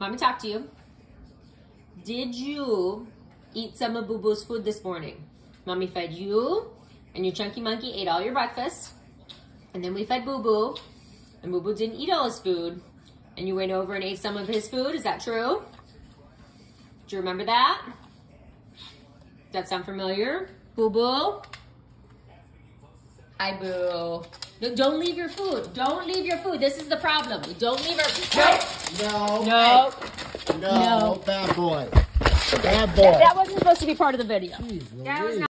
Mommy talk to you. Did you eat some of Boo Boo's food this morning? Mommy fed you, and your chunky monkey ate all your breakfast. And then we fed Boo Boo, and Boo Boo didn't eat all his food. And you went over and ate some of his food. Is that true? Do you remember that? Does that sound familiar? Boo Boo? Hi, Boo. Don't leave your food. Don't leave your food. This is the problem. Don't leave our food. No. No. No. No. Bad boy. Bad boy. That wasn't supposed to be part of the video. Jeez, that was not